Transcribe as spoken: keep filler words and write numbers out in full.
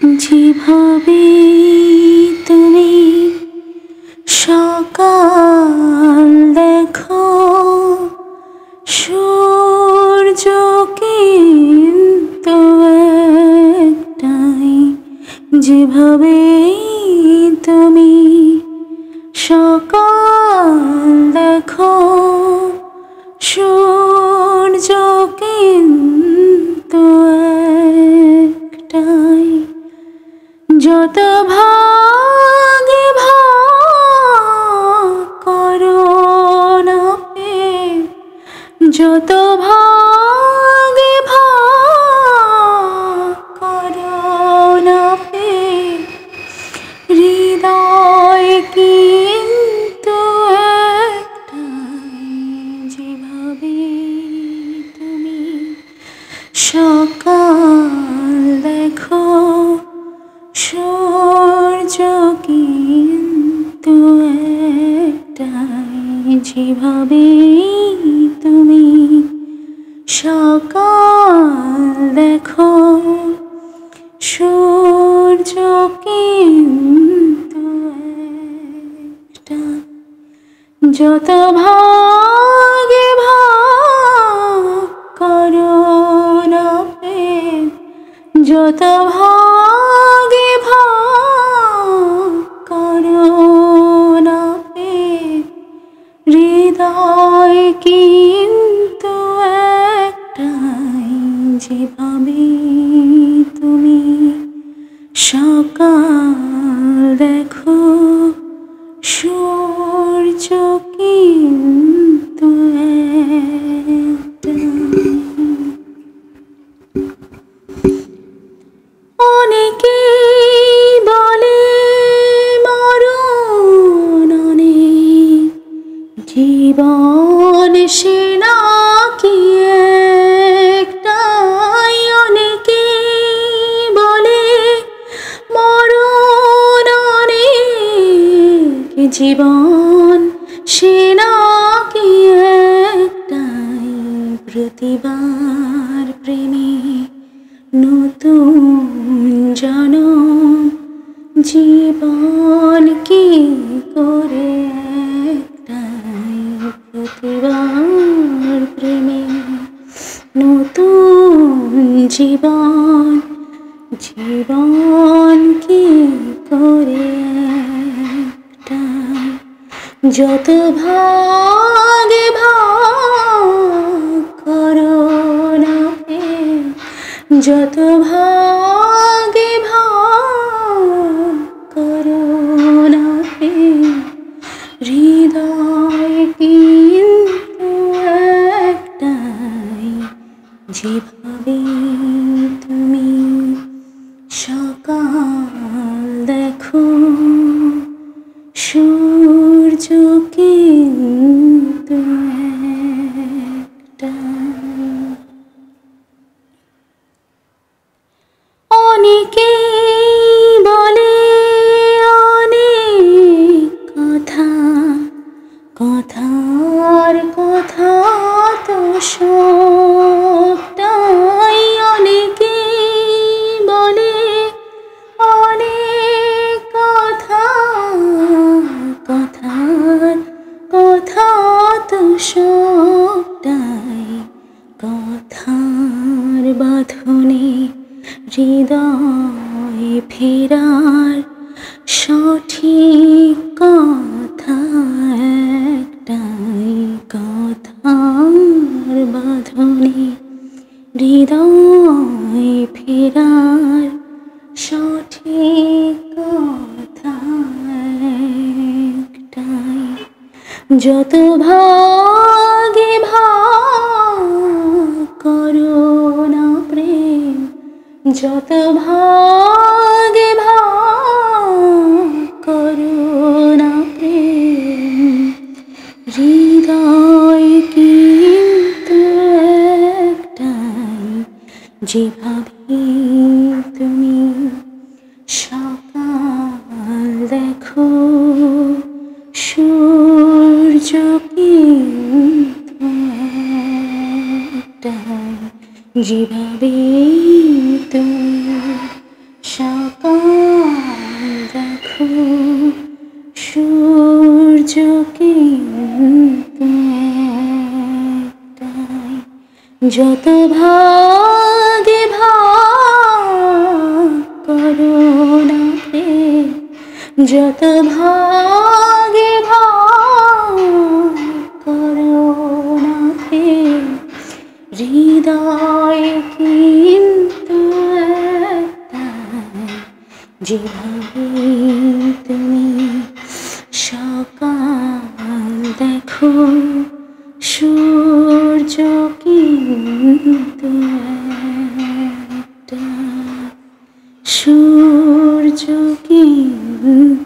যেভাবে তুমি সকাল দেখো সূর্য কিন্তু একটাই, যেভাবে তুমি সকাল দেখো সূর্য কিন্তু একটাই। যত ভাগে ভাগ করো না পেয়ে, যত ভাগে ভাগ করো না পেয়ে, হৃদয় কিন্তু একটাই। যেভাবে তুমি সকাল দেখো সূর্য কিন্তু একটাই, যেভাবে তুমি সকাল দেখো সূর্য কিন্তু একটাই। যত ভাগে ভাগ করো না পেয়ে, যত ভাগে ভাগ করো না পেয়ে, হৃদয় কিন্তু একটাই। যেভাবে তুমি সকাল দেখো সূর্য কিন্তু একটাই। অনেকেই বলে মরণ অনেক, জীবন সে নাকি একটাই। অনেকেই বলে মরণ অনেক, জীবন সে নাকি একটাই। প্রতিবার প্রেমে নতুন জনম, জীবন কি করে একটাই। প্রতিবার প্রেমে নতুন জীবন, জীবন কি করে একটাই। যত ভাগে ভাগ করো না পেয়ে, যত ভাগে ভাগ করো না পেয়ে, হৃদয় কিন্তু একটাই। যেভাবে তুমি সকাল দেখো সূর্য কিন্তু একটাই। অনেকেই বলে অনেক কথা, কথার কথা তো সবটাই। অনেকেই বলে অনেক কথা, কথার কথা তো সবটাই। কথার বাঁধনে হৃদয় ফেরার সঠিক কথা একটাই। কথার বাঁধনে হৃদয় ফেরার সঠিক কথা একটাই। যত ভাগে ভাগ করো না প্রেম, যত ভাগে ভাগ করো না প্রেম, হৃদয় কিন্তু একটাই। যেভাবে তুমি সকাল দেখো সূর্য কিন্তু একটাই। যেভাবে তুমি সকাল দেখো সূর্য কিন্তু একটাই, যত ভাগে ভাগ করো না প্রেম, যত ভাগে ভাগ করো না প্রেম, হৃদয় কিন্তু একটাই, যেভাবে তুমি সকাল দেখো সূর্য কিন্তু একটা, সূর্য কিন্তু